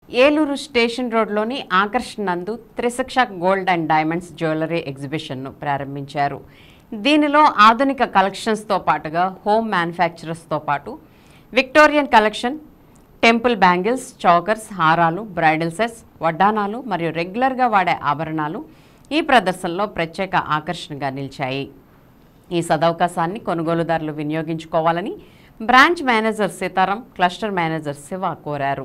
Eluru station రోడ్లోని ఆకర్ష్ నందు Trishiksha gold and diamonds jewellery ఎగ్జిబిషన్ను ప్రారంభించారు. దీనిలో ఆధునిక కలెక్షన్స్తో పాటుగా హోమ్ మ్యానుఫ్యాక్చరర్స్తో పాటు Victorian collection, temple bangles, chokers, హారాలు, బ్రైడల్ సెట్స్, వడ్డానాలు మరియు రెగ్యులర్గా వాడే ఆభరణాలు ఈ ప్రదర్శనలో ప్రత్యేక ఆకర్షణగా నిలిచాయి. ఈ సదవకాశాన్ని కొనుగోలుదారులు వినియోగించుకోవాలని branch manager Sitaram, cluster manager Shiva కోరారు.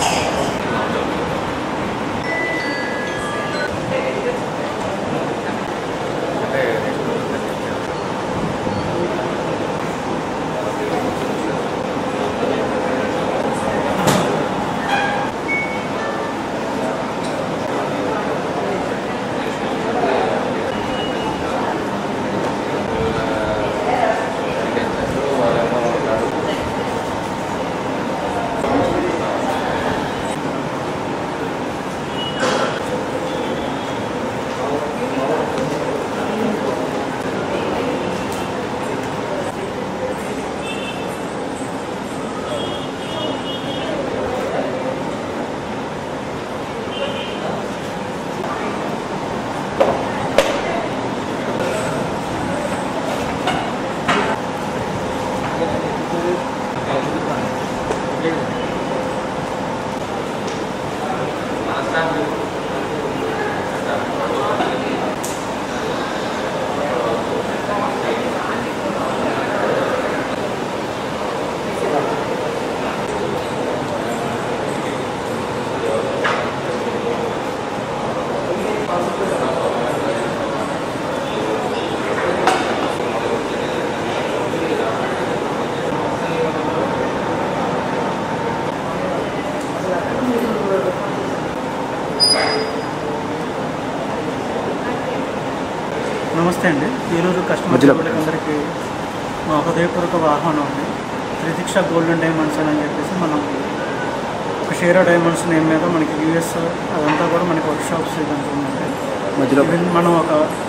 నమస్తే అండి. ఏలూరు కస్టమర్లందరికీ మా హృదయపూర్వక ఆహ్వానం అండి. త్రిశిక్ష గోల్డ్ అండ్ డైమండ్స్ అని చెప్పేసి మనం ఒక షేర్ డైమండ్స్ నేమ్ మీద మనకి యూఎస్ అదంతా కూడా మనకి వర్క్ షాప్స్ ఇదంతా ఉందండి. మనం ఒక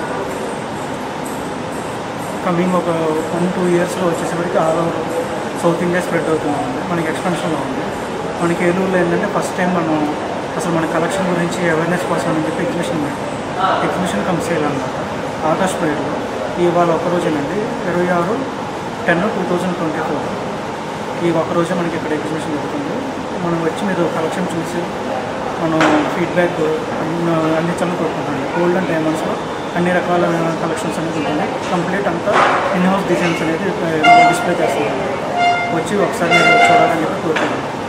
కమింగ్ ఒక 1-2 ఇయర్స్లో వచ్చేసరికి all over south India spread అవుతుందండి. మనకి ఎక్స్పెన్షన్లో ఉంది. మనకి ఏలూరులో ఏంటంటే ఫస్ట్ టైం మనం అసలు మన కలెక్షన్ గురించి అవేర్నెస్ కోసం అని చెప్పి ఎగ్జిబిషన్ కమ్ సేల్ అన్నమాట. ఆకాష్ ప్రైడ్లో ఇవాళ ఒకరోజేనండి, 26/10/2024 ఈ ఒక్కరోజే మనకి ఇక్కడ ఎగ్జిబిషన్ జరుగుతుంది. మనం వచ్చి మీరు కలెక్షన్ చూసి మనం ఫీడ్బ్యాక్ అందించాలని కోరుకుంటామండి. గోల్డ్ అండ్ డైమండ్స్లో అన్ని రకాల కలెక్షన్స్ అనేది ఉంటుంది. కంప్లీట్ అంతా ఇన్ హౌస్ డిజైన్స్ అనేది డిస్ప్లే చేస్తుంది. వచ్చి ఒకసారి మీరు చూడాలని చెప్పి కోరుకుంటున్నాం.